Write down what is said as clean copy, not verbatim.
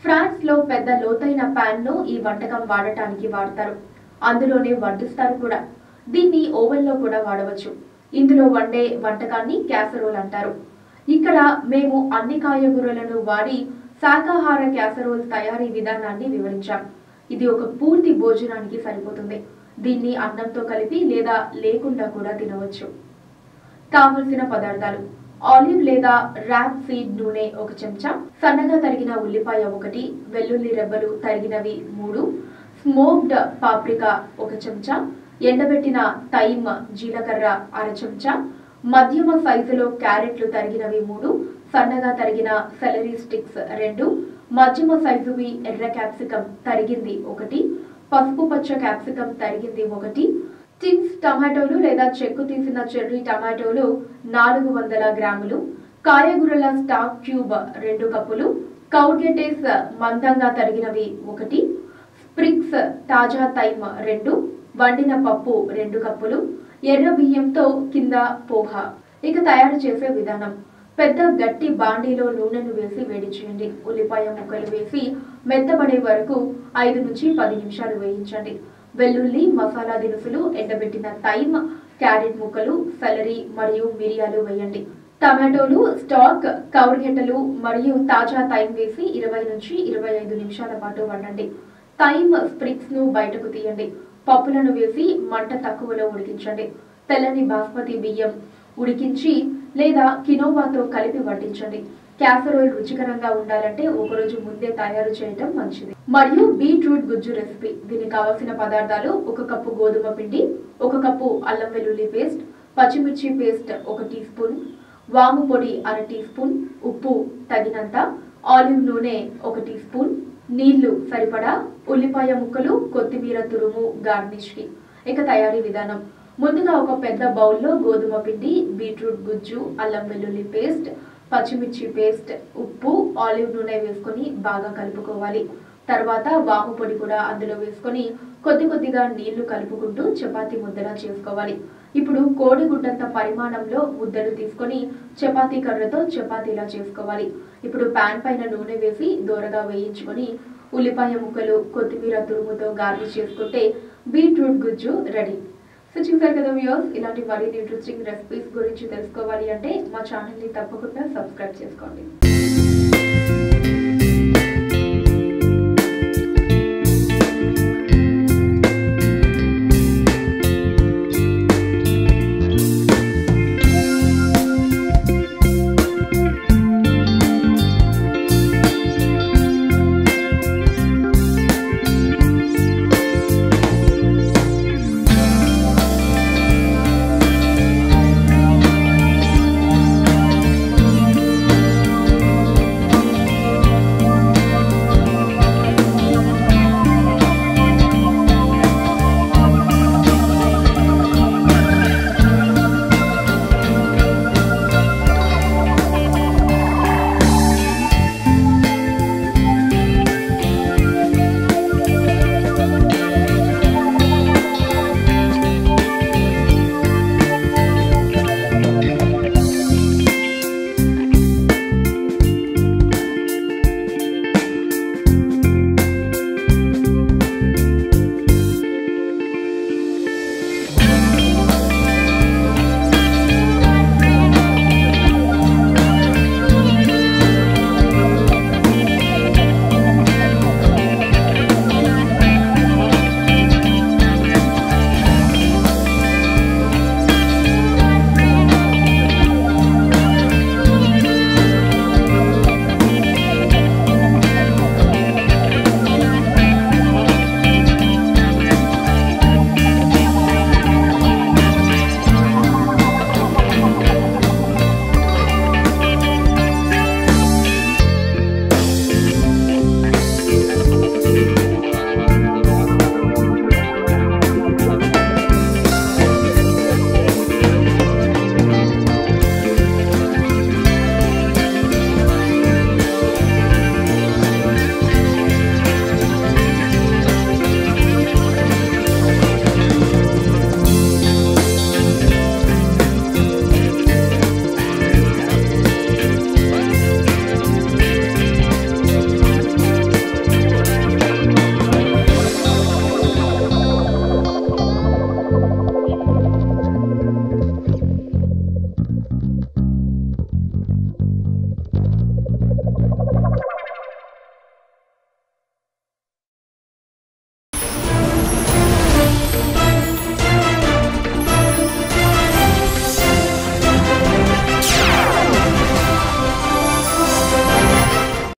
France లో పెద్ద లోతైన పాన్ లో ఈ వంటకం వాడటానికి వాడతారు. అందులోనే వడ్డిస్తారు కూడా. దీన్ని ఓవెన్ లో కూడా వాడవచ్చు. ఇందులో వండే వంటకాన్ని క్యాసరోల్ అంటారు. ఇక్కడ మేము అన్ని కాయగూరలను వాడి శాకాహార క్యాసరోల్ తయారీ విధానాన్ని వివరించాం. ఇది ఒక పూర్తి భోజనానికి సరిపోతుంది. దీన్ని అన్నంతో కలిపి లేదా లేకుండా కూడా తినవచ్చు. కావలసిన పదార్థాలు: ఆలివ్ లేదా ర్యాప్ సీడ్ నూనె 1 చెంచా, సన్నగా తరిగిన ఉల్లిపాయ 1, వెల్లుల్లి రెబ్బలు తరిగినవి 3, స్మోక్డ్ పాప్రికా 1 చెంచా, ఎండబెట్టిన థైమ్ జీలకర్ర అర చెంచా, మధ్యమ సైజులో క్యారెట్లు తరిగినవి 3, సన్నగా తరిగిన సెలరీ స్టిక్స్ 2, మధ్యమ సైజువి ఎర్ర క్యాప్సికం తరిగింది 1, పసుపు పచ్చ క్యాప్సికం తరిగింది 1, టిన్స్ టమాటోలు లేదా చెక్కు తీసిన చెర్రీ టమాటోలు 400 గ్రాములు, కాయగూరల స్టాక్ క్యూబ్ 2 కప్పులు, కౌర్గెటేస్ మందంగా తరిగినవి 1, స్ప్రిగ్స్ తాజా థైమ్ 2, వండిన పప్పు 2 కప్పులు, ఎర్ర బియ్యంతో కింద పోహా. ఇక తయారు చేసే విధానం: పెద్ద గట్టి బాండీలో నూనెను వేసి వేడి చేయండి. ఉల్లిపాయ ముక్కలు వేసి మెత్తబడే వరకు 5 నుంచి 10 నిమిషాలు వేయించండి. వెల్లుల్లి, మసాలా దినుసులు, ఎండబెట్టిన థైమ్, క్యారెట్ ముక్కలు, సెలరీ మరియు మిరియాలు వేయండి. టమాటోలు, స్టాక్, కౌర్గెట్టలు మరియు తాజా థైమ్ వేసి 20 నుంచి 25 నిమిషాల పాటు వండండి. థైమ్ స్ప్రిగ్స్ ను బయటకు తీయండి. పప్పులను వేసి మంట తక్కువలో ఉడికించండి. తెల్లని బాస్మతి బియ్యం ఉడికించి లేదా కినోవాతో కలిపి వడ్డించండి. క్యాసరోల్ రుచికరంగా ఉండాలంటే ఒకరోజు ముందే తయారు చేయటం మంచిది. మరియు బీట్రూట్ గుజ్జు రెసిపీ. దీనికి కావలసిన పదార్థాలు: 1 కప్పు గోధుమ పిండి, 1 కప్పు అల్లం వెల్లుల్లి పేస్ట్, పచ్చిమిర్చి పేస్ట్ 1 టీ స్పూన్, వాము పొడి అర టీ స్పూన్, ఉప్పు తగినంత, ఆలివ్ నూనె 1 టీ స్పూన్, నీళ్లు సరిపడా, ఉల్లిపాయ ముక్కలు, కొత్తిమీర తురుము గార్నిష్ కి. ఇక తయారీ విధానం: ముందుగా ఒక పెద్ద బౌల్లో గోధుమ పిండి, బీట్రూట్ గుజ్జు, అల్లం వెల్లుల్లి పేస్ట్, పచ్చిమిర్చి పేస్ట్, ఉప్పు, ఆలివ్ నూనె వేసుకొని బాగా కలుపుకోవాలి. తర్వాత వాము పొడి కూడా అందులో వేసుకొని కొద్ది కొద్దిగా నీళ్లు కలుపుకుంటూ చపాతీ ముద్దలా చేసుకోవాలి. ఇప్పుడు కోడిగుడ్డంత పరిమాణంలో ముద్దలు తీసుకొని చపాతీ కర్రతో చపాతీలా చేసుకోవాలి. ఇప్పుడు పాన్ పైన నూనె వేసి దోరగా వేయించుకొని ఉల్లిపాయ ముక్కలు, కొత్తిమీర తురుముతో గార్నిష్ చేసుకుంటే బీట్రూట్ గుజ్జు రెడీ. సో చూసారు కదా వ్యూయర్స్, ఇలాంటి మరిన్ని ఇంట్రెస్టింగ్ రెసిపీస్ గురించి తెలుసుకోవాలి అంటే మా ఛానల్ని తప్పకుండా సబ్స్క్రైబ్ చేసుకోండి.